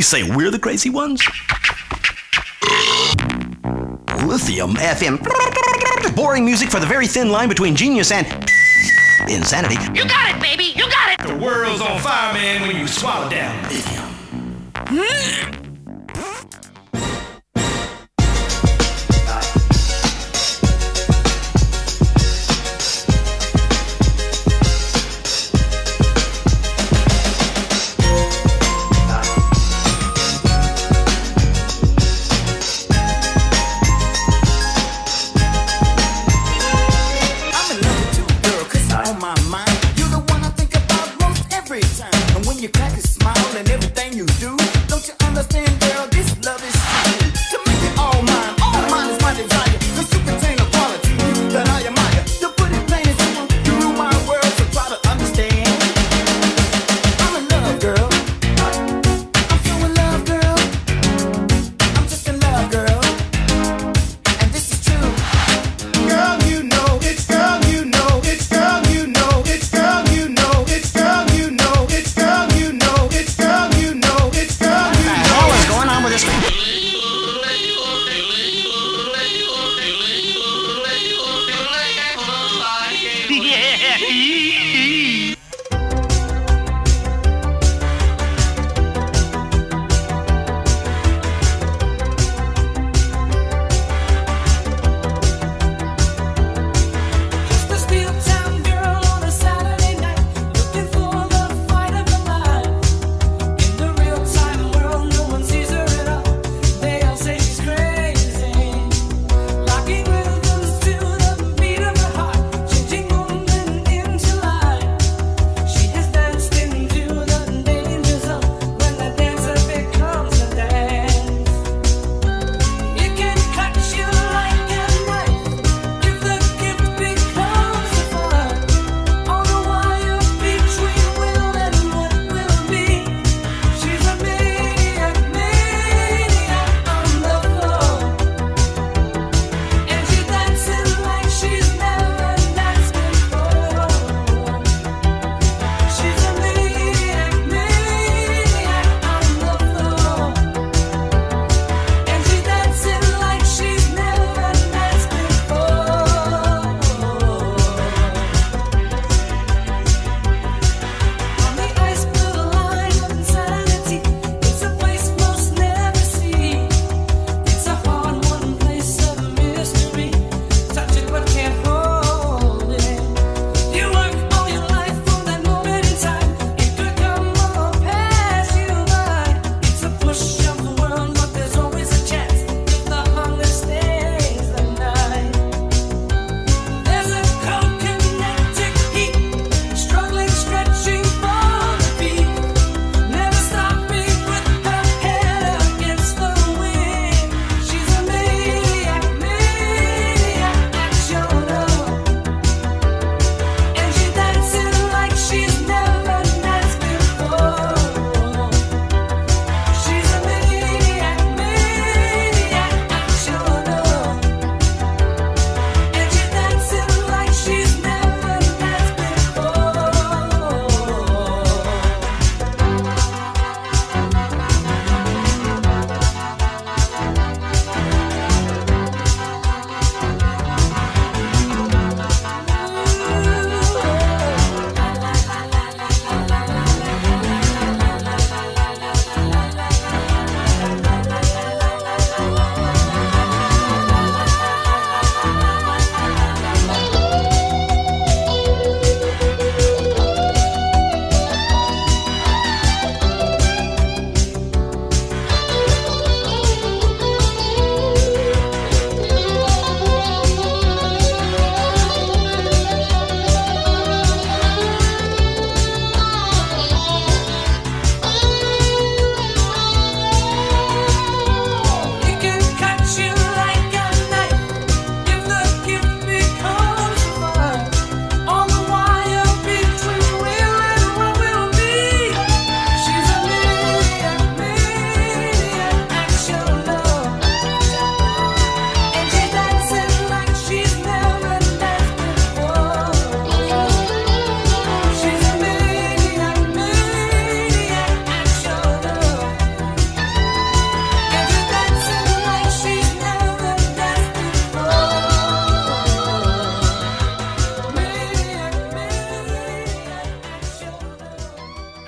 say we're the crazy ones? Lithium FM. Boring music for the very thin line between genius and insanity. You got it, baby! You got it! The world's on fire, man, when you swallow down lithium.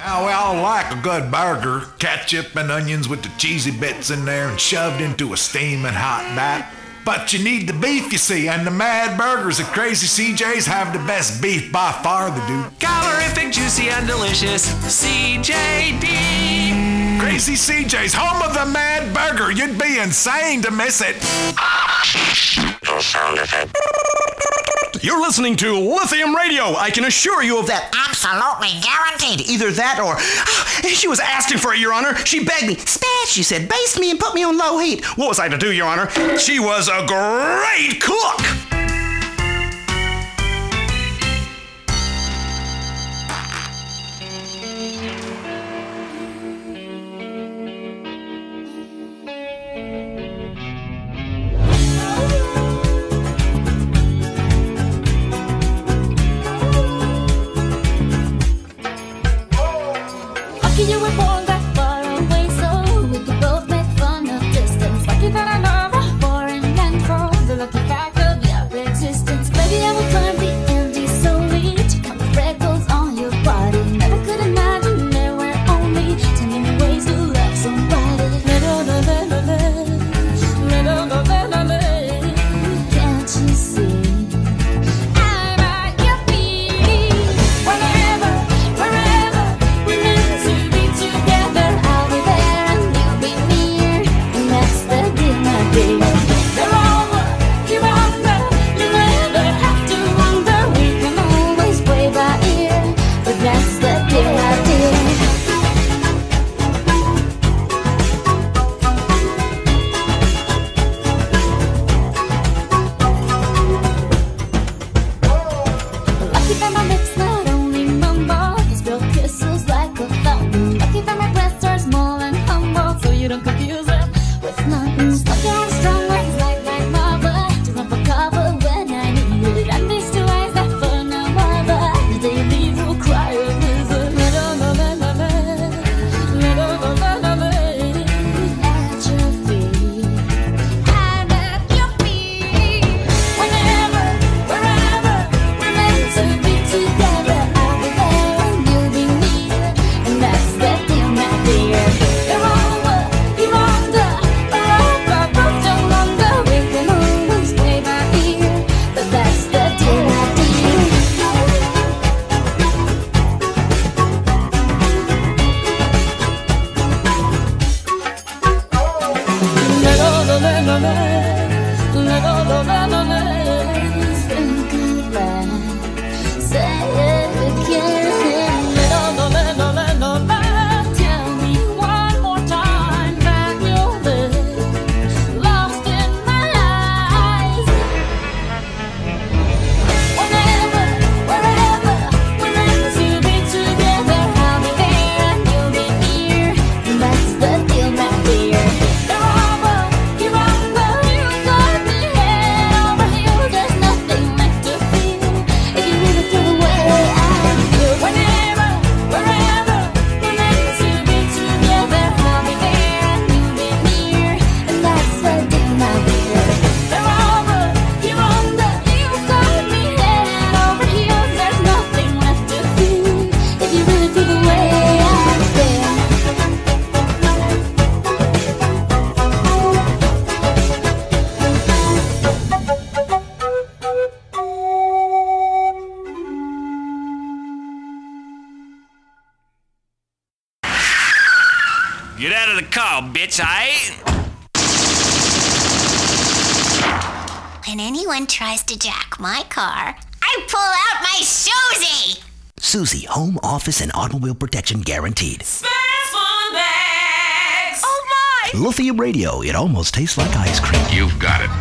Now, we all like a good burger. Ketchup and onions with the cheesy bits in there and shoved into a steaming hot bat. But you need the beef, you see, and the Mad Burgers at Crazy CJ's have the best beef by far, they do. Calorific, juicy, and delicious. CJD. Crazy CJ's, home of the Mad Burger. You'd be insane to miss it. No sound effect. You're listening to Lithium Radio. I can assure you of that. Absolutely guaranteed. Either that or... she was asking for it, Your Honor. She begged me. Spaz, she said, baste me and put me on low heat. What was I to do, Your Honor? She was a great cook. You were born that far away, so we could both make fun of distance. Lucky that I love a foreign land for the lucky fact of your existence. Maybe I will climb the Andes solely to count the freckles on your body. Never could imagine there were only 10 million ways to love somebody. Can't you see? I'm at your feet. Whenever, wherever we're meant to be together, I'll be there and you'll be near, and that's the deal, my dear. They're over, you're under, you never have to wonder. We can always play by ear, but that's the deal, my dear. Lucky that my lips not only mumble, they spill kisses like a fountain. Lucky that my breasts are small and humble, so you don't confuse them with nothing. Lucky I have strong legs like lava to run for cover when I need it. And these two eyes that for no other, the day you leave will cry a river. At your feet, I'm at your feet. Whenever, wherever we're meant to be together, I'll be there and you'll be near, and that's the deal, my dear. They're over, you're under, forever, both no longer. We can always play by ear, but that's the deal, my dear. Think about, say it again. Tell me one more time that you're there, lost in my eyes. Whenever, wherever we're meant to be together, I'll be there and you'll be near, and that's the deal, my dear. They're over, you're under, you got me head over heels. There's nothing left to feel if you really feel the way I feel. Whenever, wherever we're meant to be together, I'll be there and you'll be near, and that's the deal, my dear. They're over, you're under, you got me head over heels. There's nothing left to feel if you really feel the way I feel. Get out of the car, bitch, When anyone tries to jack my car, I pull out my Susie! Susie, home, office, and automobile protection guaranteed. Spaz Funbags. Oh my! Lithium Radio, it almost tastes like ice cream. You've got it.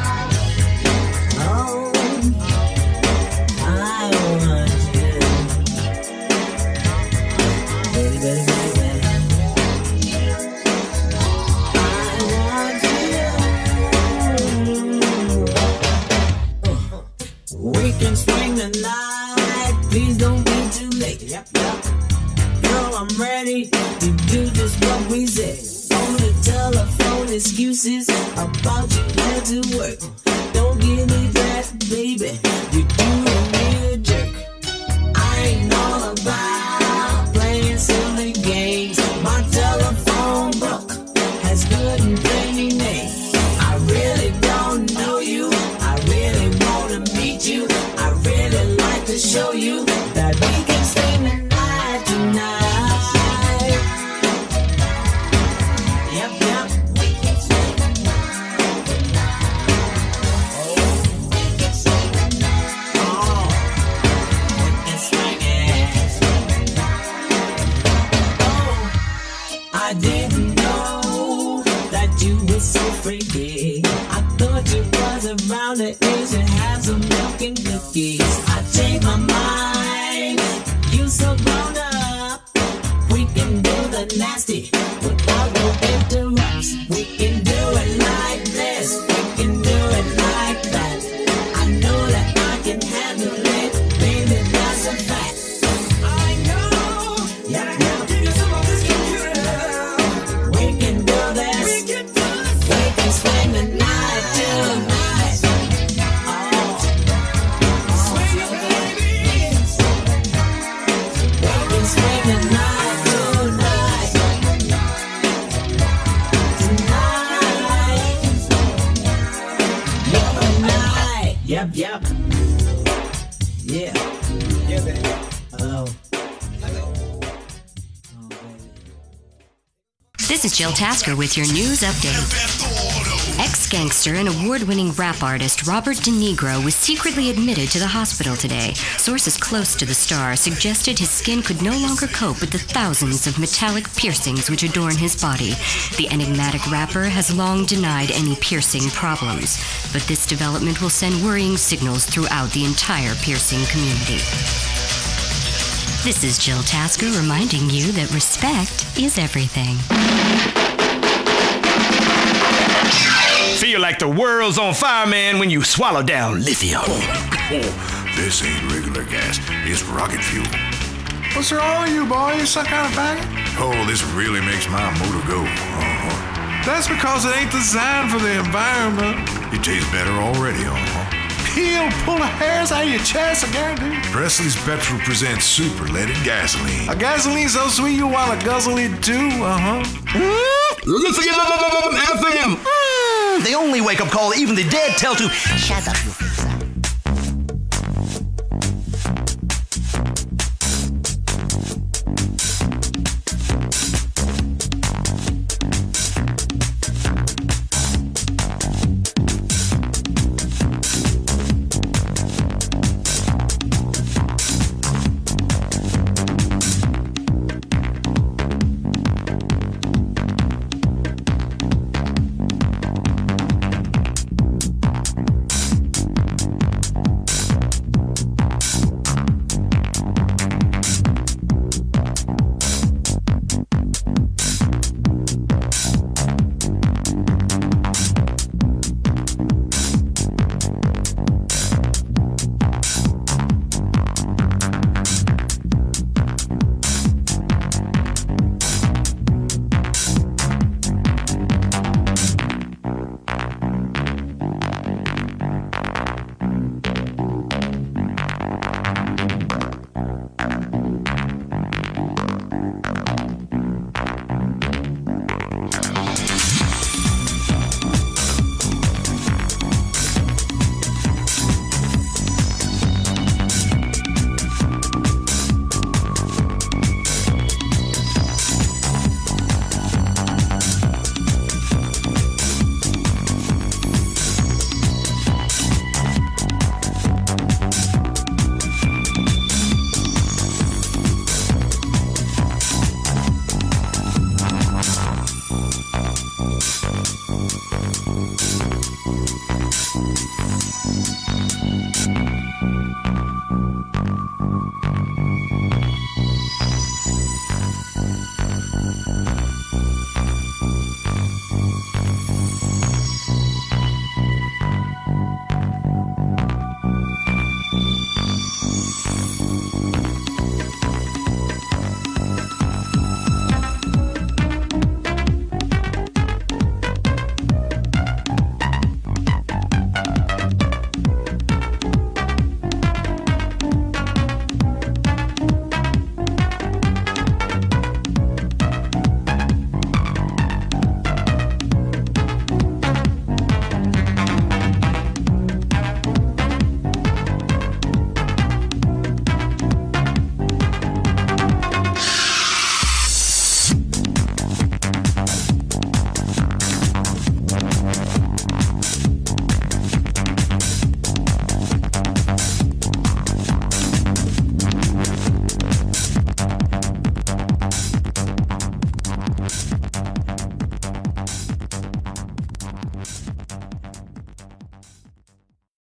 We can swing the night, please don't be too late. Yep. Girl, I'm ready to do just what we say. On the telephone, excuses about you had to work. Don't give me that, baby, you're doing me a jerk. I ain't all about playing safe. I didn't know that you were so freaky. I thought you was around the age to have some milk and cookies. I changed my mind. You so grown up. We can do the nasty without no interrupts. We can do it like this. We can do it like that. I know that I can handle it. Baby, that's a fact. I know. Yeah, give you some of this computer. We can do this. We can swing the night tonight. Oh, swing it, baby. We can swing the night tonight. Tonight. Yep. Yeah. Yeah, baby. Hello. This is Jill Tasker with your news update. Ex-gangster and award-winning rap artist Robert De Niro was secretly admitted to the hospital today. Sources close to the star suggested his skin could no longer cope with the thousands of metallic piercings which adorn his body. The enigmatic rapper has long denied any piercing problems, but this development will send worrying signals throughout the entire piercing community. This is Jill Tasker reminding you that respect is everything. Feel like the world's on fire, man, when you swallow down lithium. This ain't regular gas. It's rocket fuel. What's wrong with you, boy? You some kind of faggot? Oh, this really makes my motor go. That's because it ain't designed for the environment. It tastes better already, He'll pull the hairs out of your chest, I guarantee. Presley's Petrol presents super leaded gasoline. A gasoline so sweet you wanna guzzle it too, Lithium FM. The only wake-up call even the dead tell to shut up, you freak.